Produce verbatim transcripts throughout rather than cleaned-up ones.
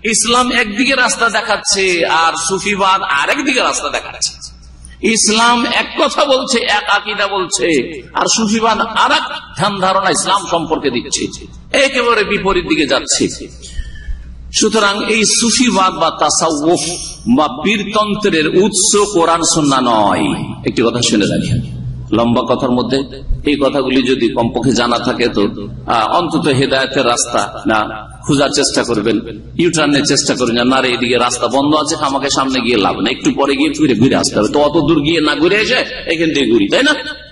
ইসলাম একদিকে রাস্তা দেখাচ্ছে আর সুফিবাদ আরেকদিকে রাস্তা দেখাচ্ছে। ইসলাম এক কথা বলছে, এক আকীদা বলছে, আর সুফিবাদ আর এক ধ্যান ধারণা ইসলাম সম্পর্কে দিচ্ছে, একেবারে বিপরীত দিকে যাচ্ছে। সুতরাং এই সুফিবাদ বা তাসাউফ বা পীরতন্ত্রের উৎস কোরআন সুন্নাহ নয়। একটি কথা শুনে রাখি, লম্বা কথার মধ্যে এই কথাগুলি যদি কমপক্ষে জানা থাকে তো অন্তত হেদায়েতের রাস্তা না খোঁজার চেষ্টা করবেন, ইউটার্নের চেষ্টা করবেন। না রে, এদিকে রাস্তা বন্ধ আছে, আমাকে সামনে গিয়ে লাভ না, একটু পরে গিয়ে ফিরে ঘুরে আসতে হবে, তো অত দূর গিয়ে না ঘুরে এসে এখান থেকে ঘুরি, তাই না?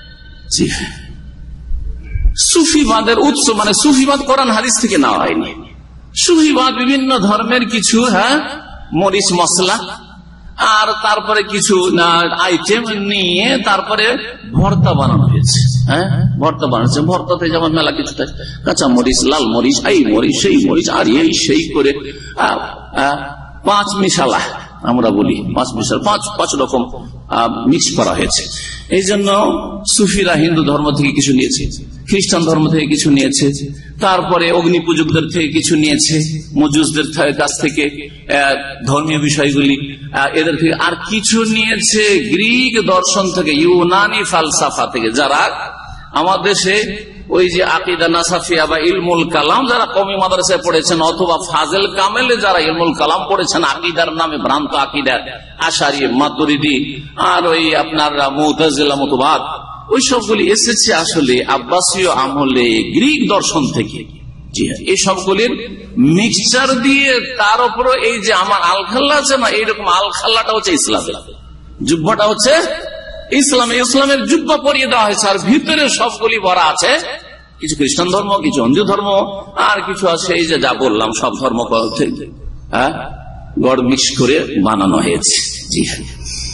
সুফিবাদের উৎস মানে সুফিবাদ কোরআন হাদিস থেকে নেওয়া হয়নি। সুফিবাদ বিভিন্ন ধর্মের কিছু হ্যাঁ মরিচ মশলা আর তারপরে কিছু আইটেম নিয়ে তারপরে ভর্তা বানানো হয়েছে। হ্যাঁ, ভর্তা বানাচ্ছে, ভর্তাতে যেমন মেলা কিছু থাকে, কাঁচা মরিচ, লাল মরিচ, এই মরিচ, সেই মরিচ, আর এই সেই করে পাঁচ মিশালা আমরা বলি, পাঁচ মিশাল, পাঁচ পাঁচ রকম মিক্স করা হয়েছে। এই জন্য সুফিরা হিন্দু ধর্ম থেকে কিছু নিয়েছে, খ্রিস্টান ধর্ম থেকে কিছু নিয়েছে, তারপরে অগ্নি পূজকদের থেকে কিছু নিয়েছে, মজুসদের কাছ থেকে ধর্মীয় বিষয়গুলি এদের থেকে, আর কিছু নিয়েছে গ্রিক দর্শন থেকে, ইউনানি ফালসাফা থেকে, যারা আমাদের দেশে ওই যে আকীদা নাসাফিয়া বা ইলমুল কালাম যারা কওমি মাদ্রাসায় পড়েছেন, অথবা ফাজেল কামেলে যারা ইলমুল কালাম পড়েছেন, আকীদার নামে ভ্রান্ত আকীদা, আশারী, মাতুরিদি আর ওই আপনার মুতাজিলা মতবাদ, ওই সবগুলি এসেছে আসলে আব্বাসীয় আমলে গ্রিক দর্শন থেকে। জি হ্যাঁ, এই সবগুলির মিক্সচার দিয়ে তার উপর এই যে আমার আলখাল্লা আছে না, এইরকম আলখাল্লাটা হচ্ছে ইসলাম, জুব্বাটা হচ্ছে ইসলাম, ইসলামের জুব্বা পরিয়ে দেওয়া হয়েছে, আর ভিতরে সবগুলি ভরা আছে কিছু খ্রিস্টান ধর্ম, কিছু হিন্দু ধর্ম, আর কিছু আছে এই যে যা বললাম সব ধর্ম হ্যাঁ গড় মিক্স করে বানানো হয়েছে। জি হ্যাঁ,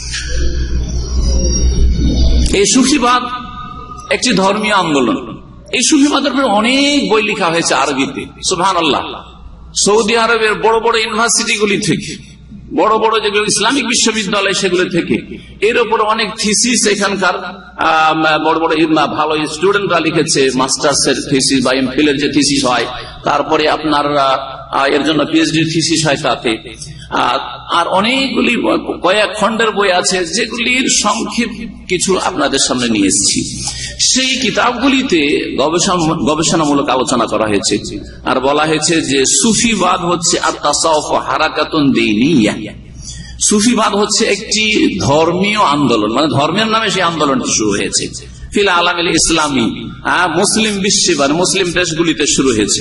এই সুফিবাদ একটি ধর্মীয় আন্দোলন। এই সুফিবাদের উপরে অনেক বই লেখা হয়েছে আরবিতে, সুবহানাল্লাহ। সৌদি আরবের বড় বড় ইউনিভার্সিটি গুলি থেকে, বড় বড় যেগুলো ইসলামিক বিশ্ববিদ্যালয় সেগুলো থেকে এর উপর অনেক থিসিস এখানকার বড় বড় ভালো স্টুডেন্টরা লিখেছে, মাস্টার্স এর থিসিস বা এমফিল এর যে থিসিস হয়, তারপরে আপনার এর জন্য পিএইচডি থিসিস হয় তাতে, আর অনেকগুলি কয়েক খন্ডের বই আছে যেগুলির সংক্ষেপ কিছু আপনাদের সামনে নিয়ে এসেছি। সেই কিতাবগুলিতে গবেষণা গবেষণামূলক আলোচনা করা হয়েছে, আর বলা হয়েছে যে সুফিবাদ হচ্ছে আত-তাসাউফ হারাকাতুন দীনিয়া। সুফিবাদ হচ্ছে একটি ধর্মীয় আন্দোলন, মানে ধর্মের নামে সেই আন্দোলনটি শুরু হয়েছে ফিল আলামিল ইসলামী, মুসলিম বিশ্বে বা মুসলিম দেশগুলিতে শুরু হয়েছে।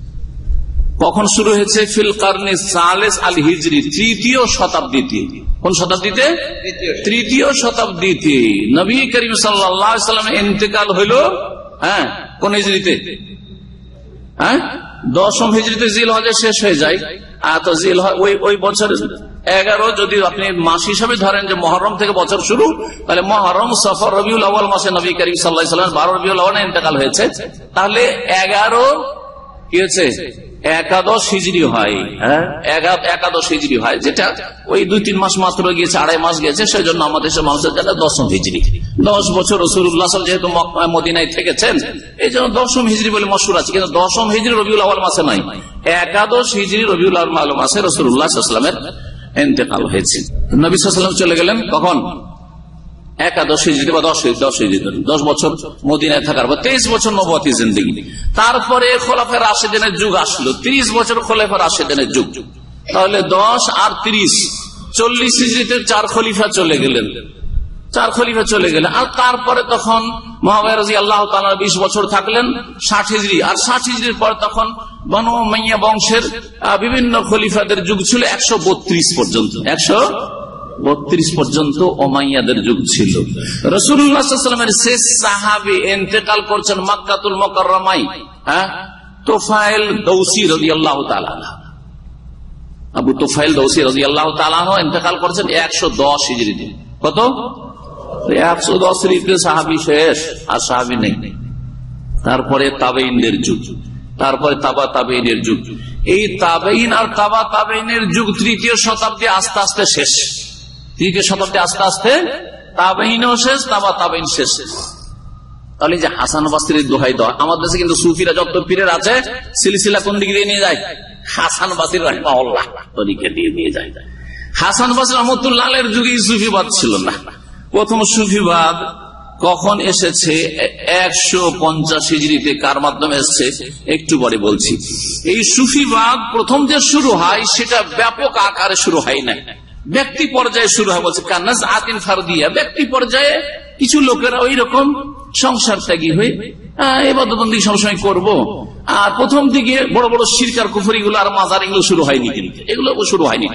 কখন শুরু হয়েছে? ফিল কারনে সালেস আল হিজরি, তৃতীয় শতাব্দীতে। কোন শতাব্দীতে? তৃতীয় শতাব্দীতে। নবী করিম সাল্লাল্লাহু আলাইহি ওয়াসাল্লামের ইন্তেকাল হইল হ্যাঁ কোন হিজরিতে? হ্যাঁ দশম হিজরিতে জিলহজ শেষ হয়ে যায়। আর তো জিলহজ ওই ওই বছর এগারো, যদি আপনি মাস হিসাবে ধরেন যে মহরম থেকে বছর শুরু, তাহলে মহরম, সফর, রবিউল আউয়াল মাসে নবী করিম সাল্লাল্লাহু আলাইহি ওয়াসাল্লাম বারো রবিউল আউয়ালে ইন্তেকাল হয়েছে। তাহলে এগারো কি হয়েছে? একাদশ হিজরি হয়। হ্যাঁ একাদশ হিজরি হয়, যেটা ওই দুই তিন মাস মাত্র গিয়েছে, আড়াই মাস গেছে, সেই জন্য আমাদের দেশের মানুষের জন্য দশম হিজরি। দশ বছর রাসূলুল্লাহ যেহেতু মদিনায় থেকেছেন, এই জন্য দশম হিজরি বলে মশহুর আছে। কিন্তু দশম হিজরি রবিউল আউয়াল মাসে নাই, একাদশ হিজরি রবিউল আউয়াল মাসে রাসূলুল্লাহ সাল্লাল্লাহু আলাইহি ওয়াসাল্লামের ইন্তেকাল হয়েছে। নবী সাল্লাল্লাহু আলাইহি ওয়াসাল্লাম চলে গেলেন কখন? একাদশ হিজরি বা দশ দশ হিজরি, দশ বছর মদিনায় থাকার পর তেইশ বছর নবুয়তি জিন্দেগি। তারপরে খোলাফায়ে রাশিদিনের যুগ আসলো, ত্রিশ বছর খোলাফায়ে রাশিদিনের যুগ। তাহলে দশ আর ত্রিশ, চল্লিশ হিজরিতে চার খলিফা চলে গেলেন, চার খলিফা চলে গেলেন। আর তারপরে তখন মুআবিয়া রাদিয়াল্লাহু তাআলা বিশ বছর থাকলেন, ষাট হিজরি। আর ষাট হিজরির পর তখন বনু উমাইয়া বংশের বিভিন্ন খলিফাদের যুগ ছিল একশো বত্রিশ পর্যন্ত, একশো বত্রিশ পর্যন্ত ওমাইয়াদের যুগ ছিল। রাসূলুল্লাহ সাল্লাল্লাহু আলাইহি ওয়াসাল্লামের শেষ সাহাবী ইন্তেকাল করছেন মক্কাতুল মুকাররমায়, হ্যাঁ তুফাইল দৌসী রাদিয়াল্লাহু তাআলা, আবু তুফাইল দৌসী রাদিয়াল্লাহু তাআলা ইন্তেকাল করছেন একশো দশ হিজরিতে। কত? একশো দশ হিজরিতে সাহাবী শেষ, আর সাহাবী নেই। তারপরে তাবেঈনদের যুগ, তারপরে তাবা তাবেঈনের যুগ। এই তাবেঈন আর তাবা তাবেঈনের যুগ তৃতীয় শতাব্দী আস্তে আস্তে শেষ। তৃতীয় শতাব্দী আস্তে আস্তে তাবেঈনও শেষ, তাবা তাবেঈন শেষ। তাহলে যে হাসান বসরির দোহাই দেওয়া, আমাদের দেশে কিন্তু সুফিরা যত পীরের আছে সিলসিলা কোন দিকে দিয়ে নিয়ে যায়? হাসান বাসরি রাহিমাহুল্লাহ তরিকা দিয়ে নিয়ে যায়। হাসান বাসরি রহমতুল্লাহের যুগে সুফিবাদ ছিল না। প্রথম সুফিবাদ কখন এসেছে? একশো পঞ্চাশ হিজরিতে। কার মাধ্যমে এসছে একটু পরে বলছি। এই সুফিবাদ প্রথম যে শুরু হয় সেটা ব্যাপক আকারে শুরু হয় না, ব্যক্তি পর্যায়ে শুরু হয়। বলছে কানাজ আতিন ফারদিয়া, ব্যক্তি পর্যায়ে কিছু লোকেরা ওই রকম সংসার ত্যাগী হয়ে ইবাদতবন্দি সবসময় করব। আর প্রথম দিকে বড় বড় শিরক আর কুফরি গুলো আর মাজার এগুলো শুরু হয়নি, কিন্তু এগুলো শুরু হয়নি।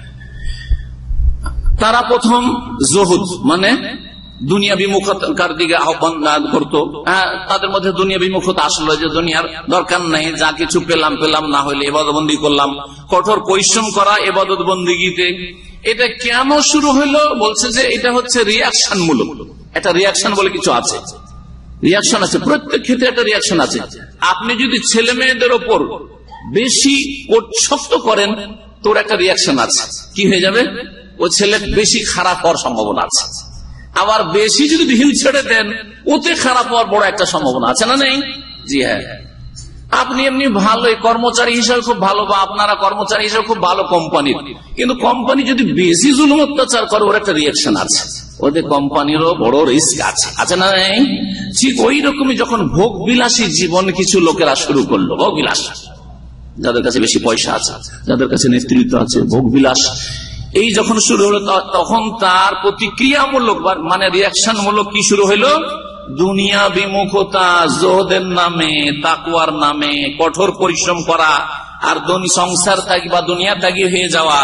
তারা প্রথম জহুদ মানে দুনিয়া বিমুখতার দিকে আহ্বান করতো। তাদের মধ্যে দুনিয়া বিমুখতা আসলো, যে দুনিয়ার দরকার নেই, যা কিছু পেলাম পেলাম, না হলে ইবাদতবন্দি করলাম। কঠোর পরিশ্রম করা ইবাদত বন্দিগিতে। এটা কেন শুরু হলো? বলছে যে এটা হচ্ছে রিয়াকশন মূলক। একটা রিয়াকশন বলে কিছু আছে, রিয়াকশন আছে, প্রত্যেক ক্ষেত্রে একটা রিয়াকশন আছে। আপনি যদি ছেলে মেয়েদের ওপর বেশি শক্ত করেন, তোর একটা রিয়াকশন আছে, কি হয়ে যাবে? ও ছেলে বেশি খারাপ হওয়ার সম্ভাবনা আছে। আবার বেশি যদি ঢিল ছেড়ে দেন, ওতে খারাপ হওয়ার বড় একটা সম্ভাবনা আছে, না নেই? জি হ্যাঁ। আপনি এমনি ভালোই কর্মচারী হিসেবে খুব ভালো, বা আপনারা কর্মচারী হিসেবে খুব ভালো কোম্পানির, কিন্তু কোম্পানি যদি বেশি জুলুম অত্যাচার করে, ওর একটা রিয়াকশন আছে, ওদের কোম্পানিরও বড় রিস্ক আছে, আছে না নেই? ঠিক ওই রকমই যখন ভোগ বিলাসী জীবন কিছু লোকেরা শুরু করলো, ভোগ বিলাস, যাদের কাছে বেশি পয়সা আছে, যাদের কাছে নেতৃত্ব আছে, ভোগ বিলাস এই যখন শুরু হলো, তখন তার প্রতিক্রিয়ামূলক মানে রিয়াকশন মূলক কি শুরু হলো? দুনিয়া বিমুখতা, জোহদের নামে, তাকওয়ার নামে কঠোর পরিশ্রম করা, আর সংসার ত্যাগী বা দুনিয়া ত্যাগী হয়ে যাওয়া,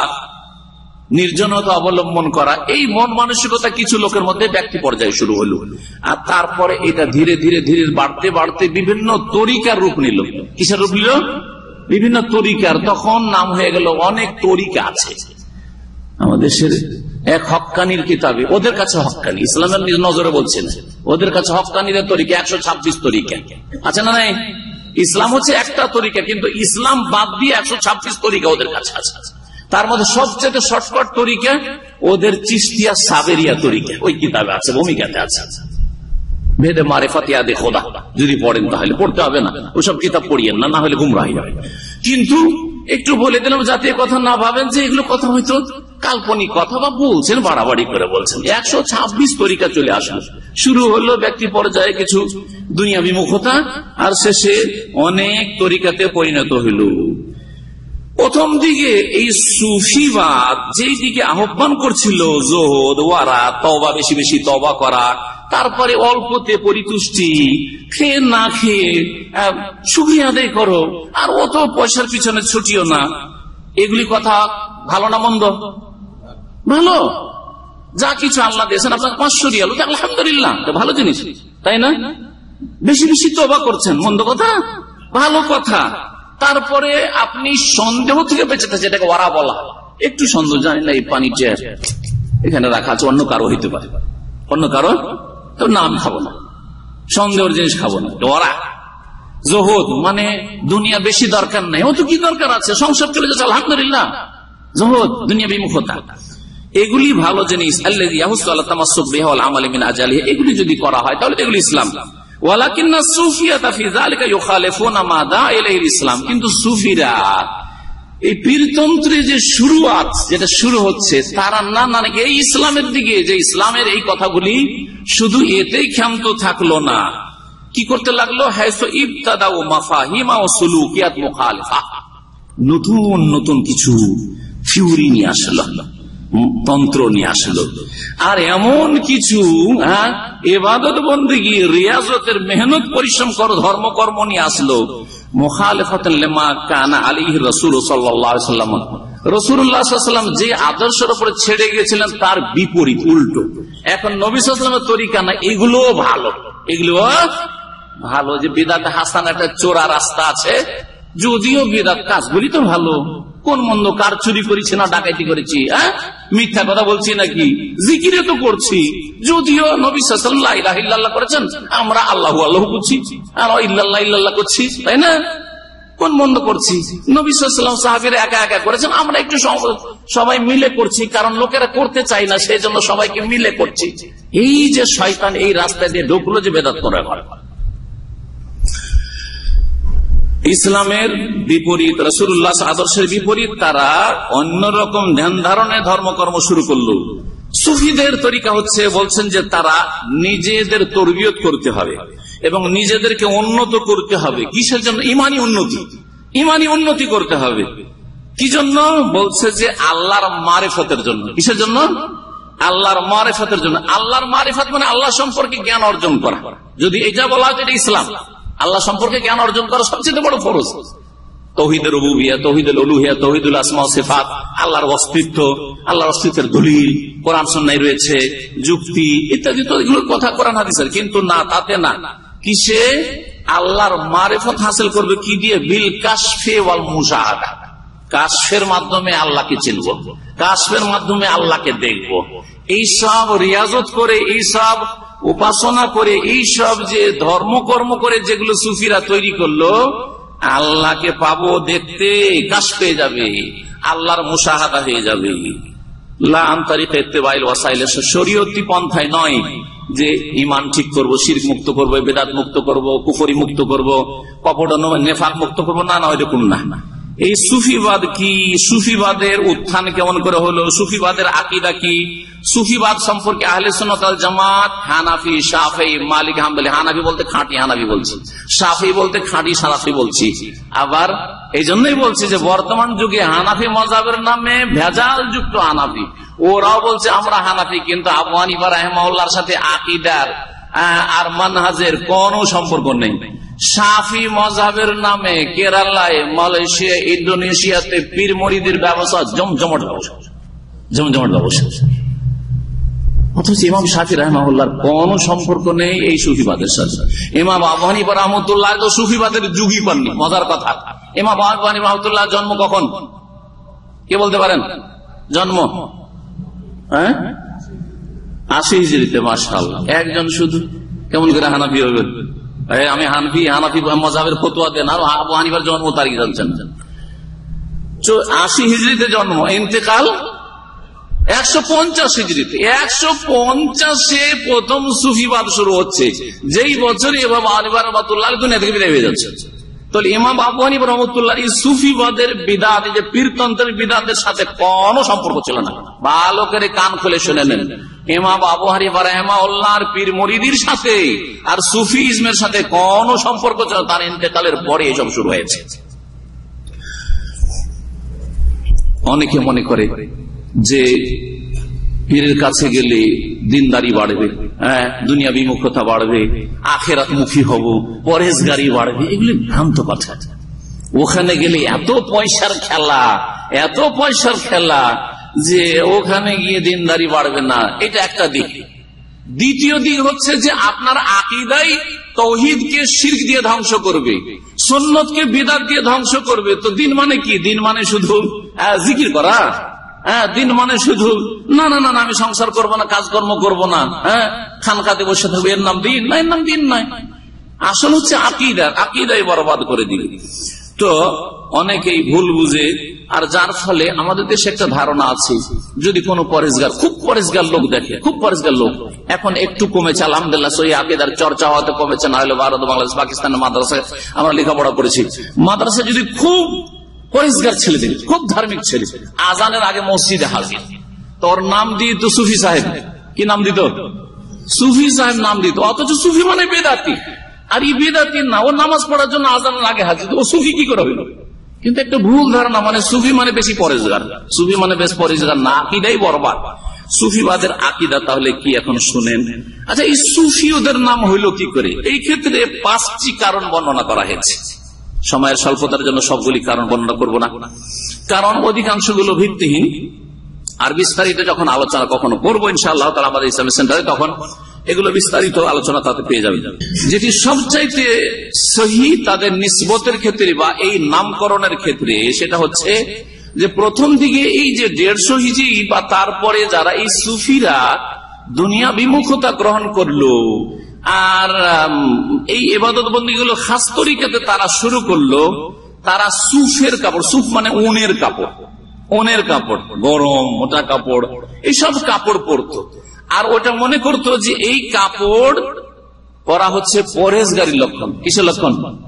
নির্জনতা অবলম্বন করা, এই মন মানসিকতা কিছু লোকের মধ্যে ব্যক্তি পর্যায়ে শুরু হলো। আর তারপরে এটা ধীরে ধীরে ধীরে বাড়তে বাড়তে বিভিন্ন তরিকার রূপ নিল। কিসের রূপ নিল? বিভিন্ন তরিকার। তখন নাম হয়ে গেল, অনেক তরিকা আছে আমাদের দেশের। এক হক্কানির কিতাবে, ওদের কাছে হক্কানি, ইসলামের নজরে বলছে না, ওদের কাছে হক্কানিদের তরিকা একশো ছাব্বিশ তরিকা আছে, না নাই? ইসলাম হচ্ছে একটা তরিকা, কিন্তু ইসলাম বাদ দিয়ে একশো ছাব্বিশ তরিকা ওদের কাছে আছে। তার মধ্যে সবচেয়ে শর্টকাট তরিকা ওদের চিশতিয়া সাবেরিয়া তরিকা, ওই কিতাবে আছে, ভূমিকাতে আছে। ভেদে মারেফাত ইয়াদে খোদা যদি পড়েন, তাহলে পড়তে হবে না, ওসব কিতাব পড়িয়েন না, না হলে গুমরাহি হয়। কিন্তু একটু বলে দিলাম যাতে কথা না ভাবেন যে এগুলো কথা হয়তো কাল্পনিক কথা, বা বলছেন বাড়াবাড়ি করে বলছেন। একশো ছাব্বিশ তরিকা চলে আসলো। শুরু হলো ব্যক্তি পর্যায়ে কিছু দুনিয়া বিমুখতা, আর শেষে অনেক তরিকাতে পরিণত হইল। প্রথম দিকে এই সুফিবাদ যেই দিকে আহ্বান করছিল, জোহদ, ওয়ারা, তওবা, বেশি বেশি তওবা করা, তারপরে অল্পতে পরিতুষ্টি, খেয়ে না খেয়ে শুকরিয়া আদায় করো, আর অত পয়সার পিছনে ছুটিও না, এগুলি কথা ভালো না মন্দ? ভালো। যা কিছু আল্লাহ দিয়েছেন, আপনার পাঁচশো রিয়াল, আলহামদুলিল্লাহ, ভালো জিনিস, তাই না? বেশি বেশি তওবা করছেন, মন্দ কথা? ভালো কথা। তারপরে আপনি সন্দেহ থেকে বেঁচে থাকছেন, এটাকে ওয়ারা বলা। একটু সন্দেহ, জানি না এই পানিটা এখানে রাখা আছে, অন্য কারো হইতে পারে, অন্য কারো, তো না আমি খাবো না, সন্দেহের জিনিস খাবো না, ওয়ারা। জোহদ মানে দুনিয়া বেশি দরকার নাই, ও তো কি দরকার আছে, সংসার চলে যাচ্ছে, আলহামদুলিল্লাহ। জোহদ, দুনিয়া বিমুখতা, এগুলি ভালো জিনিস। এগুলি যদি করা হয় তাহলে এগুলি ইসলাম। কিন্তু সুফিরা এই পীরতন্ত্রে যে শুরুয়াত, যেটা শুরু হচ্ছে, তারা না না এই ইসলামের দিকে, যে ইসলামের এই কথাগুলি শুধু এতেই ক্ষান্ত থাকলো না, কি করতে লাগলো? নতুন নতুন কিছু থিওরি নিয়ে আসলো, তন্ত্র নিয়ে আসলো, আর এমন কিছু ইবাদত বন্দেগী, রিয়াজতের মেহনত, পরিশ্রম করো, ধর্মকর্ম নিয়ে আসলো। মুখালিফাতান লিমা কানা আলাইহি রাসূল সাল্লাল্লাহু আলাইহি ওয়াসাল্লাম, রাসূলুল্লাহ সাল্লাল্লাহু আলাইহি ওয়াসাল্লাম যে আদর্শের উপরে ছেড়ে গিয়েছিলেন তার বিপরীত, উল্টো। এখন নবী সাল্লাল্লাহু আলাইহি ওয়াসাল্লামের তরিকা না, এগুলো ভালো, এগুলো ভালো। যে বিদআত হাসানা, একটা চোরা রাস্তা আছে, যদিও বিদআত কাজগুলি তো ভালো, কোন মন্দ, কার চুরি করেছি না ডাকাতি করেছি, হ্যাঁ মিথ্যা কথা বলছি নাকি, জিকিরে তো করছি, যদিও নবী সাল্লাল্লাহু আলাইহি ওয়াসাল্লাম লা ইলাহা ইল্লাল্লাহ করেছেন, আমরা আল্লাহু আল্লাহু করছি, আর ইল্লাল্লাহ ইল্লাল্লাহ করছি, তাই না? কোন মন্দ করছি? নবী সাল্লাল্লাহু আলাইহি ওয়াসাল্লাম সাহাবীরা একা একা করেছেন, আমরা একটু সবাই মিলে করছি, কারণ লোকেরা করতে চায় না, সেই জন্য সবাইকে মিলে করছি। এই যে শয়তান এই রাস্তা দিয়ে ঢুকলো, যে বেদাত করে ঘরে, ইসলামের বিপরীত, রাসূলুল্লাহ আদর্শের বিপরীত তারা অন্যরকম ধ্যান ধারণে ধর্মকর্ম শুরু করলো। সুফিদের তরিকা হচ্ছে, বলছেন যে তারা নিজেদের তরবিয়ত করতে হবে এবং নিজেদেরকে উন্নত করতে হবে। কিসের জন্য? ইমানি উন্নতি, ইমানি উন্নতি করতে হবে। কি জন্য? বলছে যে আল্লাহর মারিফতের জন্য। কিসের জন্য? আল্লাহর মারিফতের জন্য। আল্লাহর মারিফত মানে আল্লাহ সম্পর্কে জ্ঞান অর্জন করা। যদি এটা বলা হয় এটা ইসলাম। আল্লাহ সম্পর্কে জ্ঞান অর্জন করা সবচেয়ে বড় ফরজ। তাওহীদুর রুবুবিয়্যাহ, তাওহীদুল উলুহিয়্যাহ, তাওহীদুল আসমা ওয়া সিফাত, আল্লাহর অস্তিত্ব, আল্লাহর অস্তিত্বের দলিল কোরআন সুন্নাহয় রয়েছে, যুক্তি ইত্যাদি, তো এগুলোর কথা কোরআন হাদিসের। কিন্তু না, তাতে না। কিসে? আল্লাহর মারিফত হাসিল করবে কি দিয়ে? বিল কাশফি ওয়াল মুশাহাদা। কাশফের মাধ্যমে আল্লাহকে চিনব, কাশফের মাধ্যমে আল্লাহকে দেখব। এইসব রিয়াজত করে, এইসব উপাসনা করে, এইসব যে ধর্মকর্ম করে যেগুলো সুফিরা তৈরি করলো, আল্লাহকে পাবো দেখতে, কাশ পেয়ে যাবে, আল্লাহর মুশাহাদা হয়ে যাবে। লা আন তারিকা ইত্তিবাইল ওয়াসাইল, শরীয়তি পন্থায় নয় যে ঈমান ঠিক করব, শিরক মুক্ত করব, বেদাত মুক্ত করব, কুফরি মুক্ত করব, কপট নেফাক মুক্ত করব। না না, এরকম না। এই সুফিবাদ কি? সুফিবাদের উত্থান কেমন করে হলো? সুফিবাদের আকীদা কি? সুফিবাদ সম্পর্কে আহলে সুন্নাত ওয়াল জামাত, হানাফি, শাফেঈ, মালিক, হাম্বলি। হানাফি বলতে খাঁটি হানাফি বলছি, শাফেঈ বলতে খাঁটি শাফেঈ বলছি। আবার এই জন্যই বলছি যে বর্তমান যুগে হানাফি মাযহাবের নামে ভেজাল যুক্ত হানাফি, ওরাও বলছে আমরা হানাফি, কিন্তু আবু হানিফা রাহিমাহুল্লাহর সাথে আকীদার আর মানহাজের কোনো সম্পর্ক নেই। শাফি মযহাবের নামে কেরালায়, মালয়েশিয়া, ইন্দোনেশিয়াতে পীর মুরিদের ব্যবসা জমজমাট ব্যবসা, জমজমাট ব্যবসা। অথচ ইমাম শাফি রাহিমাহুল্লাহর কোন সম্পর্ক নেই এই সুফিবাদের সাথে। ইমাম আবু হানিফা রাহমাতুল্লাহ তো সুফিবাদের যুগই পাননি। মজার কথা, ইমাম আবু হানিফা রাহমাতুল্লাহ জন্ম কখন? কে বলতে পারেন জন্ম? হ্যাঁ, আশি হিজরিতে। মাশাআল্লাহ, একজন শুধু। কেমন করে হানাফি হবে? আমি হানফি, হানাফি মযহাবের ফতোয়া দেন, আর আবু হানিফার জন্ম তারিখ জানছেন। আশি হিজরিতে জন্ম, ইন্তেকাল একশো পঞ্চাশ হিজরিতে। একশো পঞ্চাশে প্রথম সুফিবাদ শুরু হচ্ছে, যেই বছরই ইমাম আবু হানিফা রাহমাতুল্লাহ দুনিয়া থেকে বিদায় হয়ে যাচ্ছে। তাহলে ইমাম আবু হানিফা রাহমাতুল্লাহ এই সুফিবাদের বিদআত, যে পীরতন্ত্রের বিদআতের সাথে কোনো সম্পর্ক ছিল না। ভালো করে কান খুলে শুনে নেন, ইমাম আবু হানিফা রাহিমাহুল্লাহর পীর মুরিদির সাথে আর সুফিজমের সাথে কোনো সম্পর্ক ছিল, তার ইন্তেকালের পরে এসব শুরু হয়েছে। অনেকে মনে করে যে পীরের কাছে গেলে দিনদারি বাড়বে, হ্যাঁ, দুনিয়া বিমুখতা বাড়বে, আখেরাত মুখী হব, পরেজগারি বাড়বে। এগুলি ভ্রান্ত কথা। ওখানে গেলে এত পয়সার খেলা, এত পয়সার খেলা যে ওখানে গিয়ে দিনদারি বাড়বে না, এটা একটা দিক। দ্বিতীয় দিক হচ্ছে যে আপনার আকীদাই তাওহীদকে শিরক দিয়ে ধ্বংস করবে, সুন্নতকে বিদআত দিয়ে ধ্বংস করবে। তো দিন মানে কি? দিন মানে শুধু জিকির করা? হ্যাঁ, দিন মানে শুধু না না না আমি সংসার করব না, কাজকর্ম করব না, হ্যাঁ, খানকাতে বসে থাকবো, এর নাম দিন না? এর নাম দিন নয়। আসল হচ্ছে আকীদা, আকীদাই বরবাদ করে দিবে। তো অনেকেই ভুল বুঝে, আর যার ফলে আমাদের দেশে একটা ধারণা আছে, যদি কোনো পরেজগার, খুব পরেজগার লোক দেখে, খুব পরেজগার লোক, এখন একটু কমেছে আলহামদুলিল্লাহ, সহি আকীদার চর্চা হওয়াতে কমেছে, না হলে ভারত, বাংলাদেশ, পাকিস্তানের মাদ্রাসায় আমরা লেখাপড়া করেছি, মাদ্রাসায় যদি খুব পরিষ্কার ছেলে দেখি, খুব ধার্মিক ছেলে, আজানের আগে মসজিদে হাজির, তোর নাম দিত সুফি সাহেব। কি নাম দিত? সুফি সাহেব নাম দিত। অথচ সুফি মানে বেদাতি, আর এই বেদাতি না, ও নামাজ পড়ার জন্য আজানের আগে হাজির, ও সুফি কি করে হইল? কিন্তু একটা ভুল ধারণা, মানে সুফি মানে বেশি পরেজগার, সুফি মানে বেশ পরেজগার না, আকীদাই বরবাদ। সুফিবাদের আকীদা তাহলে কি এখন শুনেন। আচ্ছা, এই সুফি ওদের নাম হইল কি করে? এই ক্ষেত্রে পাঁচটি কারণ বর্ণনা করা হয়েছে। সময়ের স্বল্পতার জন্য সবগুলি কারণ বর্ণনা করব না, কারণ অধিকাংশগুলো ভিত্তিহীন। আর বিস্তারিত যখন আলোচনা কখনো করবো ইনশাআল্লাহ তাআলা আমাদের ইসলামী সেন্টারে, তখন এগুলো বিস্তারিত আলোচনা তাতে পেয়ে যাবে। যেটি সবচাইতে সহি তাদের নিসবতের ক্ষেত্রে বা এই নামকরণের ক্ষেত্রে, সেটা হচ্ছে যে প্রথম দিকে এই যে দেড়শো হিজরি বা তারপরে যারা এই সুফিরা দুনিয়া বিমুখতা গ্রহণ করলো আর এই ইবাদত বন্দেগীগুলো খাস তরিকাতে তারা শুরু করলো, তারা সুফের কাপড়, সুফ মানে উনের কাপড়, উনের কাপড়, গরম মোটা কাপড়, এইসব কাপড় পরতো। আর ওটা মনে করতো যে এই কাপড় পরা হচ্ছে পরেজগারির লক্ষণ। কিসের লক্ষণ?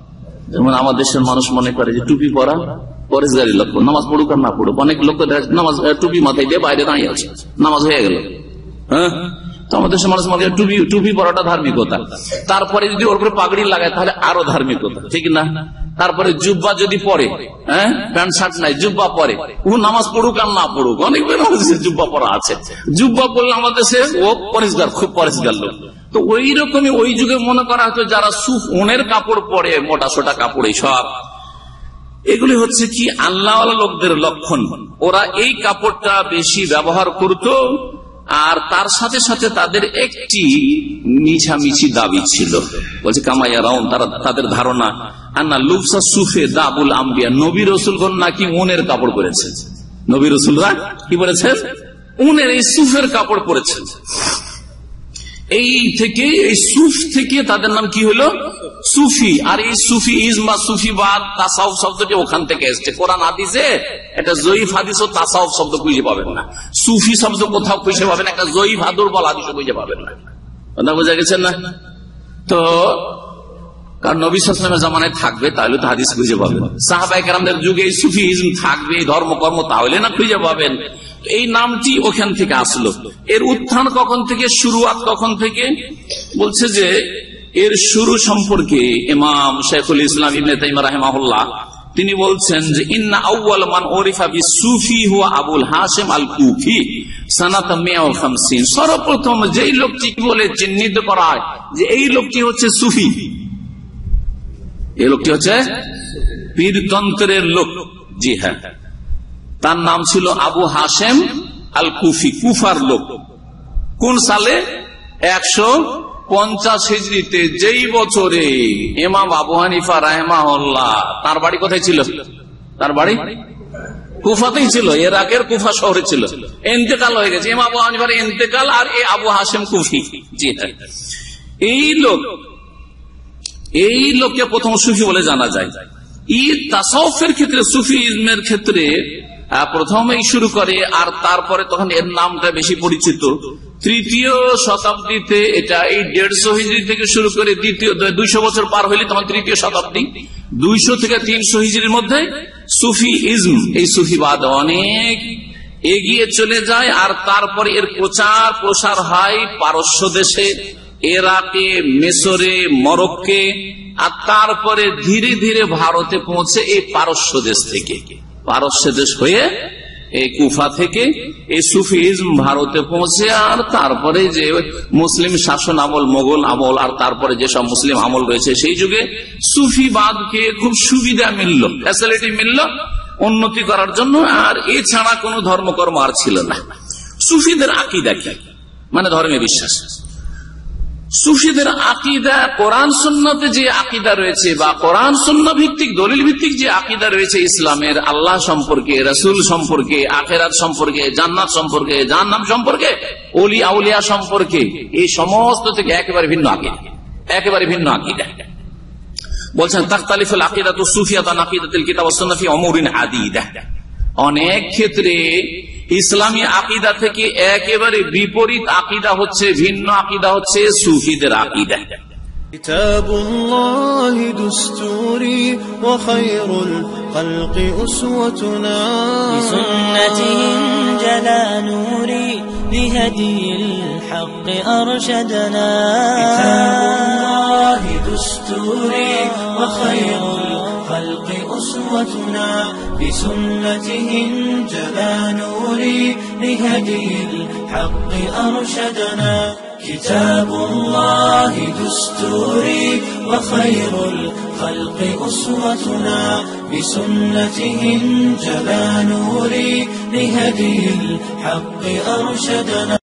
যেমন আমাদের দেশের মানুষ মনে করে যে টুপি পরা পরেশগারি লক্ষণ, নামাজ পড়ুক আর না পড়ুক। অনেক লোক নামাজ টুপি মাথায় দিয়ে বাইরে দাঁড়িয়ে আছে, নামাজ হয়ে গেল। হ্যাঁ, তো আমাদের দেশের মানুষ মনে করে টুপি টুপি পরাটা ধার্মিকতা, তারপরে যদি ওর উপরে পাগড়ি লাগায় তাহলে আরো ধার্মিকতা, ঠিক না? তারপরে জুব্বা যদি পরে, হ্যাঁ প্যান্ট শার্ট নাই জুব্বা পরে, ও নামাজ পড়ুক আর না পড়ুক, অনেক জুব্বা পরা আছে। জুব্বা পড়লে আমাদের দেশে ও পরিষ্কার, খুব পরিষ্কার লোক। তো ওই রকমই ওই যুগে মনে করা হতো যারা সুফ ওনের কাপড় পরে, মোটা সোটা কাপড়, সব এগুলি হচ্ছে কি আল্লাহওয়ালা লোকদের লক্ষণ। ওরা এই কাপড়টা বেশি ব্যবহার করত, আর তার সাথে সাথে তাদের একটি মিছামিছি দাবি ছিল, বলছে কামাইয়া রাউন, তারা তাদের ধারণা আন্না লুবসা সুফে দাবুল আম্বিয়া, নবী রসুলগণ নাকি উনের কাপড় পরেছেন। নবী রসুলরা কি বলেছেন? উনের এই সুফের কাপড় পরেছেন। এই থেকে এই সুফ থেকে তাদের নাম কি হলো? সুফি। আর এই সুফি ইজমা সুফিবাদ তাসাউফ শব্দটি ওখান থেকে এসছে। কোরআন হাদিসে এটা জয়ীফ হাদিস ও তাসাউফ শব্দ খুঁজে পাবেন না, সুফি শব্দ কোথাও খুঁজে পাবেন না, একটা জয়ীফ হাদুর বল হাদিসও খুঁজে পাবেন না। কথা বোঝা গেছেন না? তো কারণ নবী সাল্লাল্লাহু আলাইহি ওয়াসাল্লামের জামানায় থাকবে তাহলে তো হাদিস খুঁজে পাবেন, সাহাবায়ে কেরামদের যুগে এই সুফি ইজম থাকবে, ধর্মকর্ম তাহলে না খুঁজে পাবেন। এই নামটি ওখান থেকে আসলো। এর উত্থান কখন থেকে, শুরুয়াত কখন থেকে? বলছে যে এর শুরু সম্পর্কে ইমাম শাইখুল ইসলাম ইবনে তাইমিয়া রাহিমাহুল্লাহ তিনি বলছেন যে ইন্না আউয়াল মান উরিফা বিসুফি হুয়া আবুল হাশিম আল কুফি সানাত মিয়া ওয়া খামসিন। সর্বপ্রথম যেই লোকটি বলে চিহ্নিত করা হয় যে এই লোকটি হচ্ছে সুফি, এই লোকটি হচ্ছে পীরতন্ত্রের লোক, জি হ্যাঁ, তার নাম ছিল আবু হাশেম আল কুফি, কুফার লোক। কোন সালে? একশো পঞ্চাশ হিজরিতে, যেই বছরে ইমাম আবু হানিফা রাহিমাহুল্লাহ, তার বাড়ি কোথায় ছিল? তার বাড়ি কুফাতেই ছিল, ইরাকের কুফা শহরে ছিল। ইন্তেকাল হয়ে গেছে ইমাম আবু হানিফার ইন্তেকাল, আর এই আবু হাশেম কুফি, জি হ্যাঁ, এই লোক, এই লোককে প্রথম সুফি বলে জানা যায়। ই তাসাউফের ক্ষেত্রে, সুফি ইজমের ক্ষেত্রে প্রথমেই শুরু করে, আর তারপরে তখন এর নামটা বেশি পরিচিত। তৃতীয় শতাব্দীতে এটা, এই দেড়শো হিজরি থেকে শুরু করে দ্বিতীয় দুইশো বছর পার হইলে তখন তৃতীয় শতাব্দী, দুইশো থেকে তিনশো হিজরির মধ্যে সুফি ইজম, এই সুফিবাদ অনেক এগিয়ে চলে যায়। আর তারপরে এর প্রচার প্রসার হয় পারস্য দেশে, ইরাকে, মিশরে, মরক্কে, আর তারপরে ধীরে ধীরে ভারতে পৌঁছে এই পারস্য দেশ থেকে, পারস্য দেশ হয়ে এই কুফা থেকে এই সুফিজম ভারতে পৌঁছে, আর তারপরে যে মুসলিম শাসন আমল, মোগল আমল, আর তারপরে যেসব মুসলিম আমল রয়েছে সেই যুগে সুফিবাদকে খুব সুবিধা মিলল, ফ্যাসিলিটি মিলল উন্নতি করার জন্য। আর এছাড়া কোন ধর্মকর্ম আর ছিল না। সুফিদের আকীদা কি, মানে ধর্মে বিশ্বাস। সুফিদের আকীদা কোরআন সুন্নাতে যে আকীদা রয়েছে, বা কোরআন সুন্নাহ ভিত্তিক দলিল ভিত্তিক যে আকীদা রয়েছে ইসলামের, আল্লাহ সম্পর্কে, রাসূল সম্পর্কে, আখিরাত সম্পর্কে, জান্নাত সম্পর্কে, জাহান্নাম সম্পর্কে, ওলি আউলিয়া সম্পর্কে, এই সমস্ত থেকে একেবারে ভিন্ন আকীদা, একেবারে ভিন্ন আকীদা। বলছেন তাখতালিফুল আকীদাতু সুফিয়াতু আন আকীদাতিল কিতাব ওয়াস সুন্নাহ ফি উমুরিন আদিদা। অনেক ক্ষেত্রে ইসলামী আকীদা থেকে একেবারে বিপরীত আকীদা হচ্ছে, ভিন্ন আকীদা হচ্ছে সুফিদের আকীদা। কিতাবুল্লাহি দুস্তুরি ওয়া খায়রুল খালকি উসওয়াতুনা বিসুন্নাতিহিম জালা নূরি লিহাদিল হক আরশাদানা। কিতাবুল্লাহি দুস্তুরি ওয়া খায়রুল الخلق أسوتنا بسنتهم جلا نوري لهدي الحق أرشدنا. كتاب الله دستوري وخير الخلق أسوتنا بسنتهم جلا نوري لهدي الحق أرشدنا.